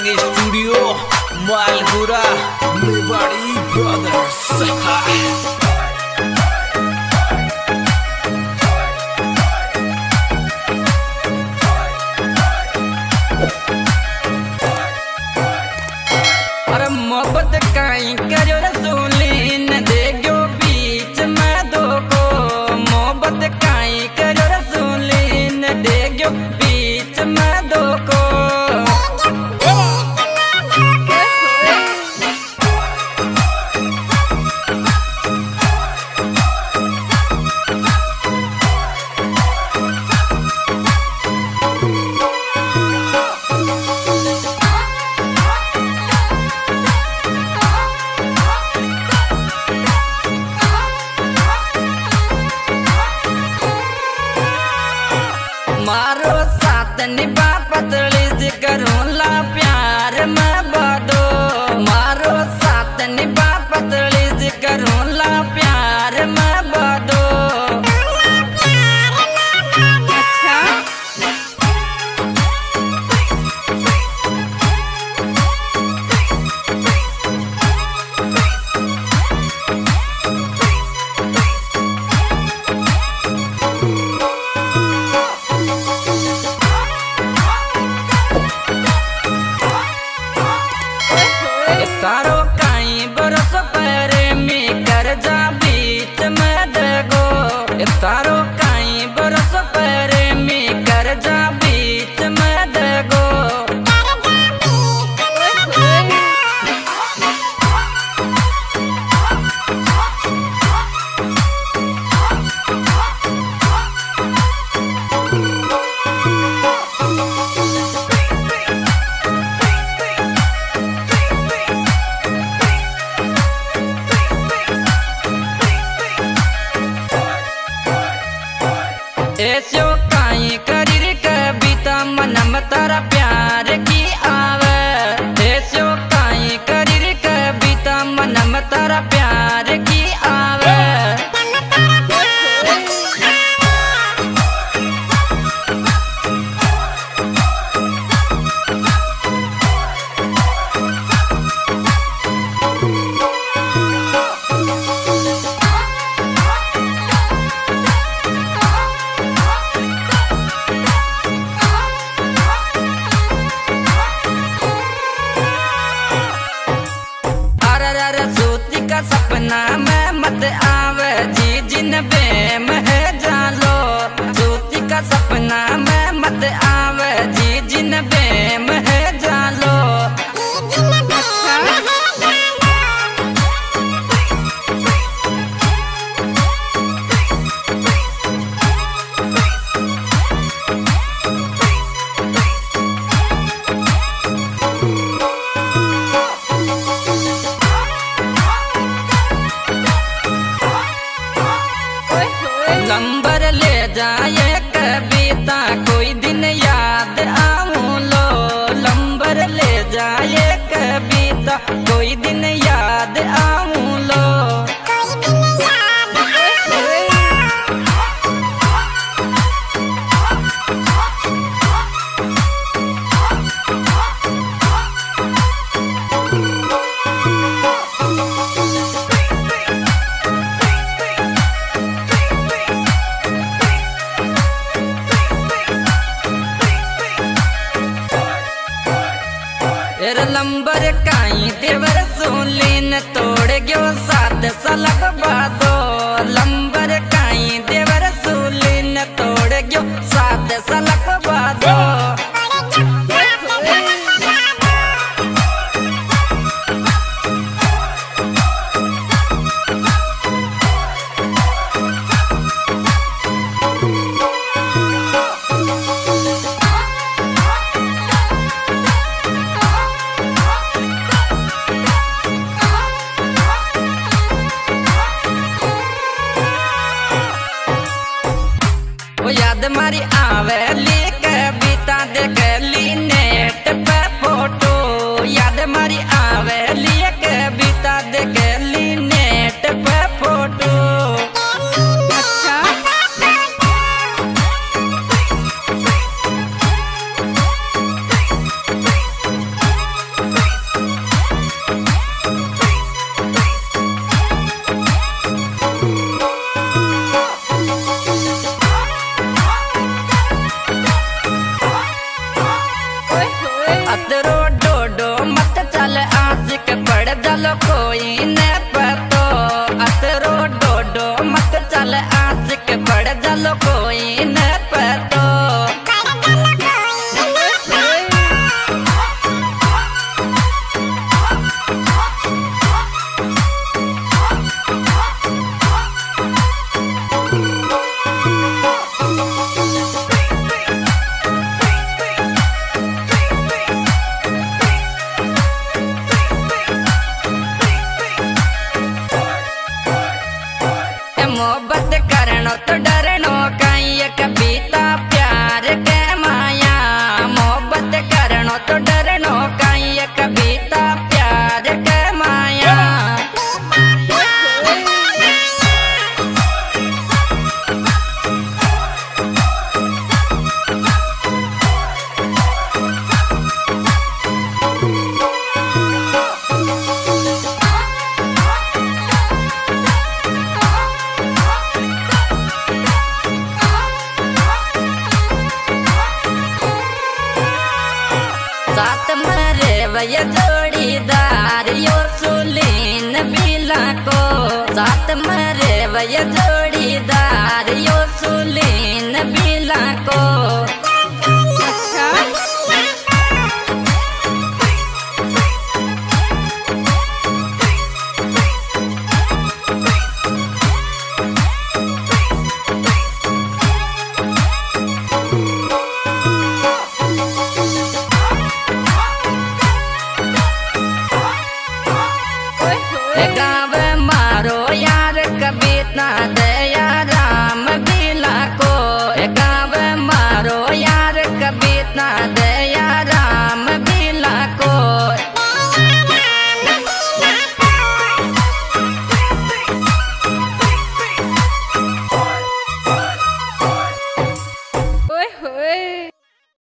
Recording studio Malpura Mewari brothers. अरे मोहब्बत काई करो रसूलीन दे गयो बीच में दो को, मोहब्बत काई करो रसूलीन दे गयो बीच में दो को। मारो साथ निभा पतली जी करूँ ला प्यार में बदो, मारो साथ निभा पतली जी करूँ ला प्यार में बदो। तारो काई बरस प्रेमी कर जा बीच में दगो, तारो काई बरस प्रेमी कर जा बीच में दगो। ऐसो काई करीर कविता मनम तारा प्यार की आवे, ऐसो काई करीर कविता मनम तारा प्यार की आवे। सपना में मत आवे जी जिन बेम है जालो, ज्योति का सपना में मत आवे जी जिन बेम है जालो। नंबर ले जाए कविता कोई दिन याद आऊं लो, नंबर ले जाए कविता कोई दिन याद आऊं लो। लंबर काई देवर सोलीन तोड़ गयो सात सलक बादो, लंबर काई देवर सोलीन तोड़ गयो सात सलक बादो। याद मारी आवे ले कविता देख ली नेट पे फोटो, याद मारी आवे ले कविता देख ली नेट पे फोटो। अच्छा अतरो डोडो मत चल आशिक पड़ जल कोई न पतो। अतरो डोडो मत चल आशिक पड़ जल कोई न पतो। मोहब्बत करनो तो डरनो कहीं कविता प्यार के माया। मोहब्बत करनो तो डरनो कहीं कविता प्यार के माया। साथ मरे वह जोड़ीदार यो सुलीन बिला को। साथ मरे वह जोड़ीदार यो सुलीन बिला को।